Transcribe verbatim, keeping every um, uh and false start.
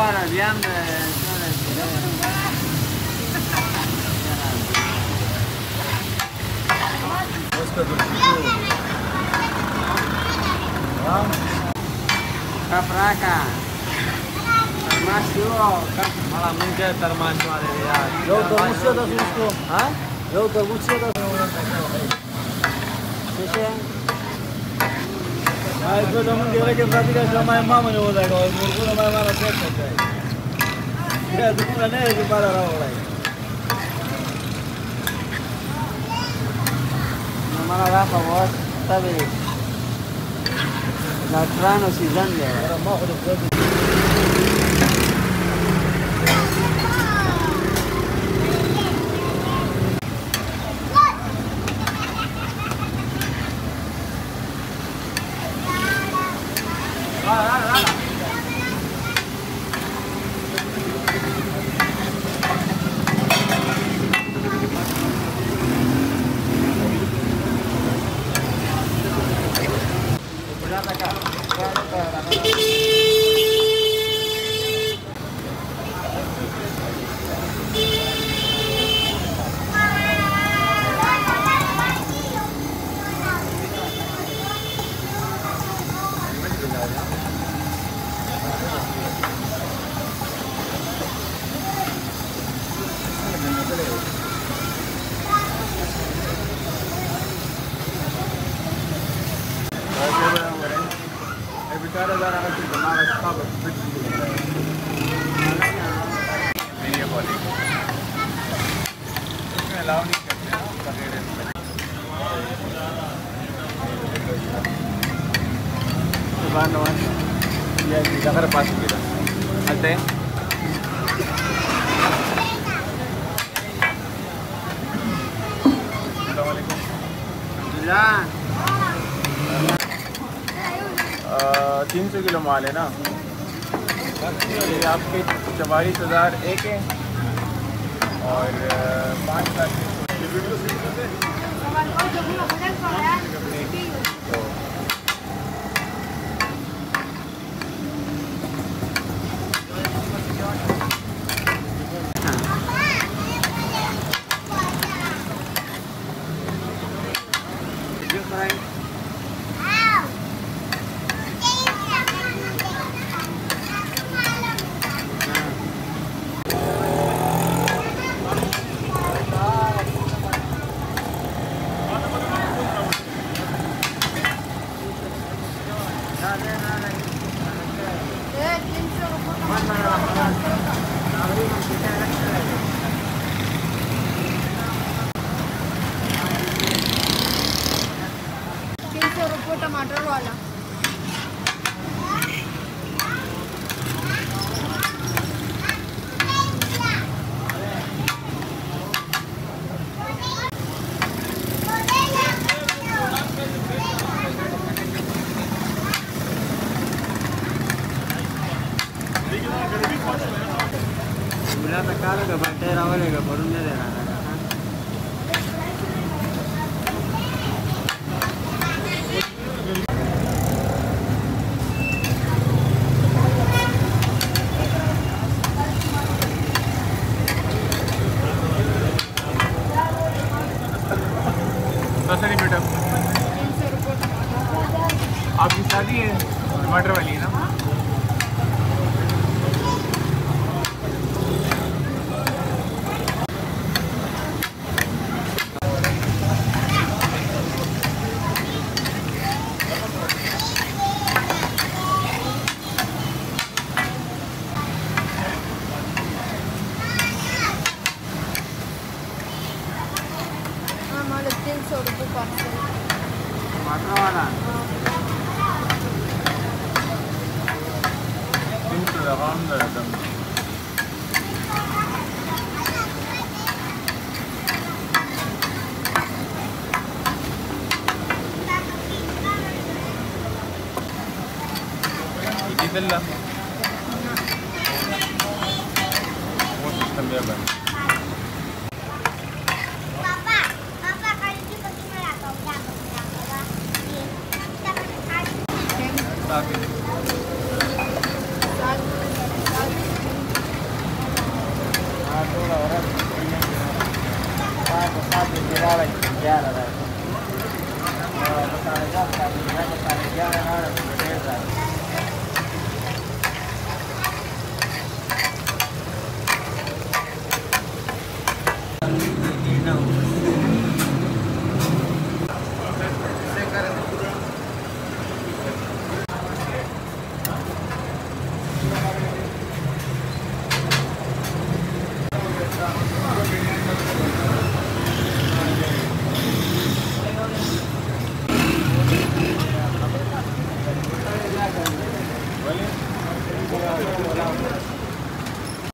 ahora, bien. Kapraka. Termasuk malah mungkin termasuk ada ya. Jauh terus ya dah susku. Hah? Jauh terus ya dah. Sisi. Ah, itu teman dia lagi berarti kan sama yang mama ni boleh kau, murku nama mana cek cek. Ya, tu pun ada di para orang lain. Nama apa bos? Tapi nutritional season dia. Orang mau hidup begitu. Ya, kita kan pas kita. Ada. Assalamualaikum. Alhamdulillah. तीन सौ kilo माल है ना, ये आपके चवालीस हज़ार एक है और पाँच लाख टमाटर वाला Bila tak kalah ke batai rawal ke baru ni dah. कैसा नहीं बेटा? आपकी शादी है टमाटर वाली है ना? तीन सौ रुपये पार्सल टमाटर वाला तीन सौ लगाम रहता है। किधर ला? वो सिस्टम भी है। सात को साथ में गिरावा ग्यारह रहा है मसाले का मसाले ग्यारह ना ढेर रहा